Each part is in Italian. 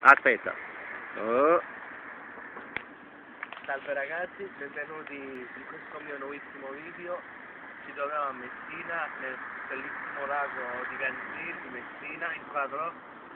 Aspetta. Oh. Salve ragazzi, benvenuti in questo mio nuovissimo video. Ci troviamo a Messina, nel bellissimo lago di Ganzir di Messina, in quadro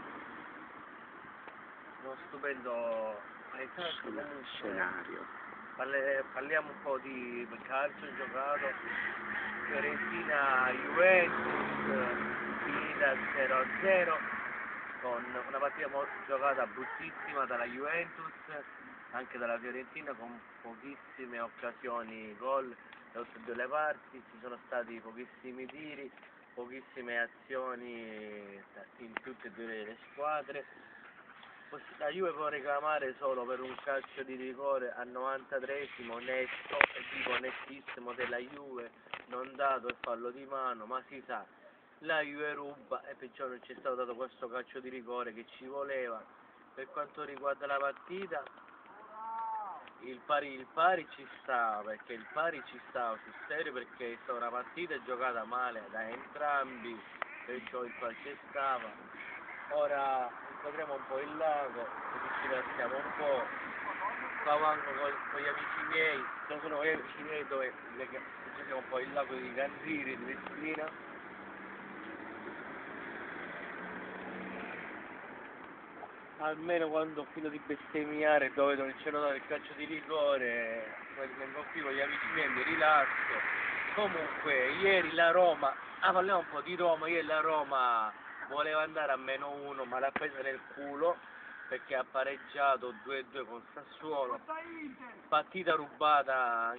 uno stupendo paesaggio. Scenario. Parliamo un po' di calcio giocato. Fiorentina Juventus finita 0-0 con una partita giocata bruttissima dalla Juventus, anche dalla Fiorentina, con pochissime occasioni gol da tutte e due le parti. Ci sono stati pochissimi tiri, pochissime azioni in tutte e due le squadre. La Juve può reclamare solo per un calcio di rigore al 93esimo netto, e dico nettissimo, della Juve, non dato il fallo di mano, ma si sa, la Juve ruba e perciò non ci è stato dato questo calcio di rigore che ci voleva. Per quanto riguarda la partita, il pari ci sta, perché il pari ci sta sul serio, perché è stata una partita giocata male da entrambi, perciò il pari ci stava. Ora inquadriamo un po' il lago, così ci passiamo un po', cavallo con gli amici miei, non sono gli amici miei dove vediamo un po' il lago di Ganziri, di Messina. Almeno quando ho finito di bestemmiare dove non c'era dato il calcio di rigore, poi vengo qui con gli amici miei, mi rilasso. Comunque ieri la Roma, parliamo un po' di Roma, ieri la Roma voleva andare a -1 ma l'ha presa nel culo perché ha pareggiato 2-2 con Sassuolo, partita rubata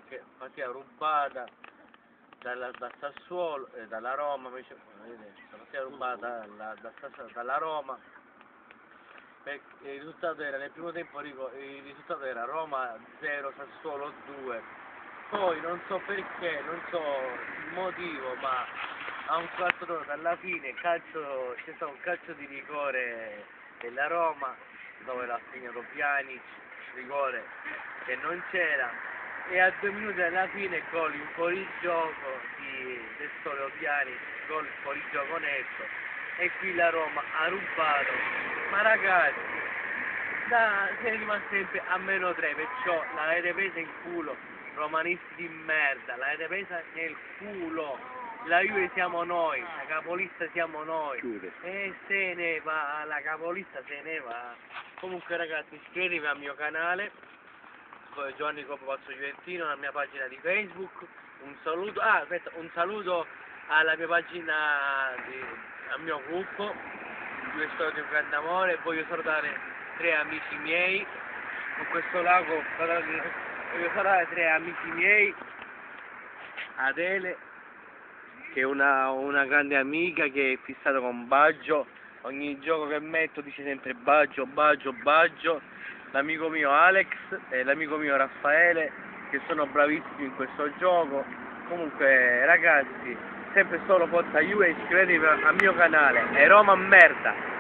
da Sassuolo, dalla Roma, partita rubata dalla Roma. Il risultato era, nel primo tempo il risultato era Roma 0, Sassuolo 2, poi non so perché, non so il motivo, ma a un quarto d'ora alla fine c'è stato un calcio di rigore della Roma dove l'ha segnato Pjanic, rigore che non c'era, e a 2 minuti alla fine gol in fuorigioco del solo Pjanic, gol in fuorigioco netto, e qui la Roma ha rubato. Ma ragazzi, siete rimasti sempre a -3, perciò l'avete presa in culo, romanisti di merda, l'avete presa nel culo. La Juve siamo noi, la capolista siamo noi. Chiude. E se ne va, la capolista se ne va. Comunque ragazzi, iscrivetevi al mio canale, Giovanni Coppo Pazzo Juventino, la mia pagina di Facebook. Un saluto alla mia pagina, al mio gruppo, Due Storie di un Grande Amore. Voglio salutare 3 amici miei con questo lago, voglio salutare 3 amici miei, Adele, che è una grande amica che è fissata con Baggio, ogni gioco che metto dice sempre Baggio, Baggio, Baggio, l'amico mio Alex e l'amico mio Raffaele, che sono bravissimi in questo gioco. Comunque ragazzi, sempre solo Forza Juve, iscrivetevi al mio canale, è Roma merda!